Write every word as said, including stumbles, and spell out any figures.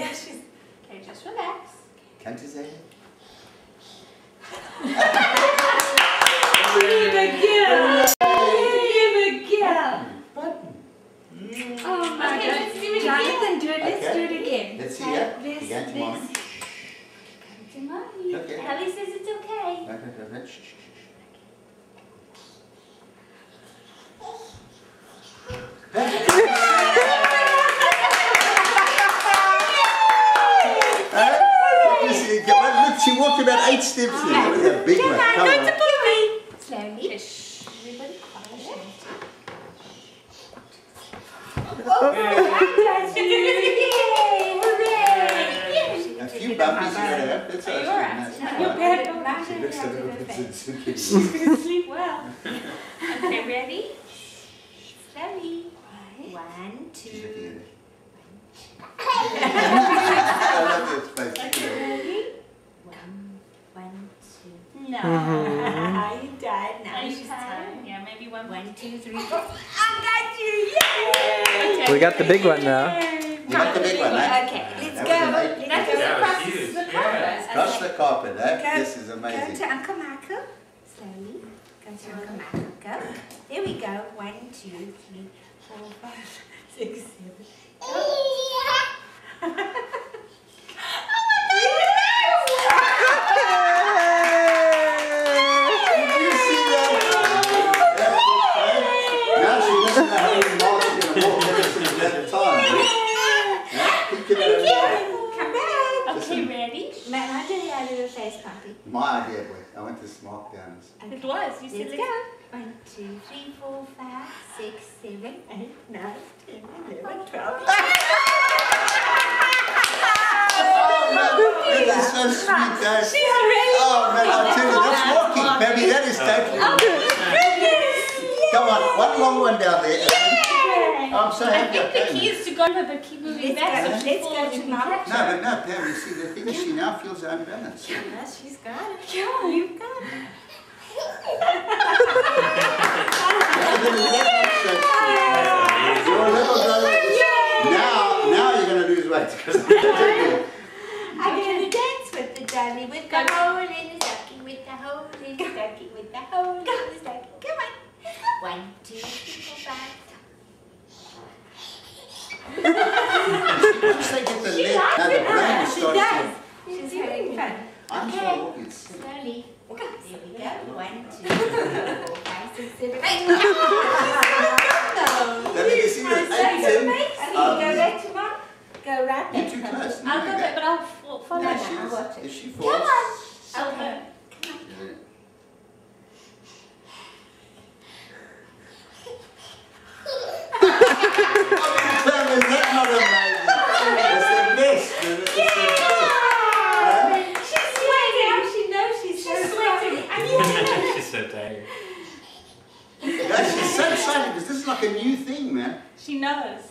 She's, okay, just relax. Can't you say it? Liebe girl! Liebe girl! Button. Oh my Okay, God. let's do it Jonathan, do it. Let's Okay. do it again. Let's see Okay, it. This, Again to this. mommy. Come to mommy. Okay. Ellie says it's okay. Okay, okay, okay. Shh, shh, shh. You see, look, she walked about eight steps in. Look at that big one. Come on, Come go on. to mommy. Slowly. Okay, shh. Everybody quiet. Oh, that's you. Yay! Hooray! A few bumpies in her. That's Are you all alright? right. No, you're bad. She looks a little bit sensitive. She's gonna sleep well. Okay, ready? Slowly. One, She's two. looking at it. I love that face. Ready? One, one, two. No. Are you done? Now Are you she's tired? tired. Yeah, maybe one. One, two, three, four. I got you! Yay! Okay. We got the big one now. You got the big one, eh? Okay, let's That go. was an eight. Let's go That was across huge, the yeah. carpet. Cross the carpet, eh? Go- This is Go amazing. to Uncle Michael. Slowly. Go to Uncle Michael. Go. There we go. One, two, three, four, five, six, seven. Go. Did you see that? Now she doesn't know how many miles she's going to walk every single day at a time. Yeah? Keep it out of there. Come back. Okay, ready? Man, I did it out of the face puppy. My idea, boy. I went to smart downs. It was. You said Let's let's go. One, two, three, four, five, six, seven, eight, nine, ten, eleven, twelve. Oh, man. This is so sweet, Dad. She's ready. Oh, man, I'll tell you. That's walking, baby. That is totally Come on, one long one down there. I'm so I happy I think the came. key is to go over, but keep moving Let's back. go. So she Let's falls go and to you can Mama. catch No, her. but no, Pam, you see, the thing is she now feels unbalanced. Yes, she's got it. Yeah, you've got it. You're a little girl. Now, now you're going to lose weight. I'm going to dance with the dolly, with the hole in the stocking, with the hole in the stocking, with the hole in the stocking. Come on. One, two, three, four, five. Once they get the leg, now the brain She starts does. to... She's having fun. I'm Okay. so walking. Slowly. There we go. One, two, three, four, five, six, seven, eight. Let me see the eight, ten. Go back to mom. Go right You're back. too close. No, I'll go you back, but I'll fo- follow No, her. she I'll is- watch it. if she Come falls... on. Okay. Yeah. Pam, is that not amazing? It's the best. man. It's the best. Huh? She's sweating. She knows she's, she's sweating. I mean, She's so tired. Yeah, she's so excited because this is like a new thing, man. She knows.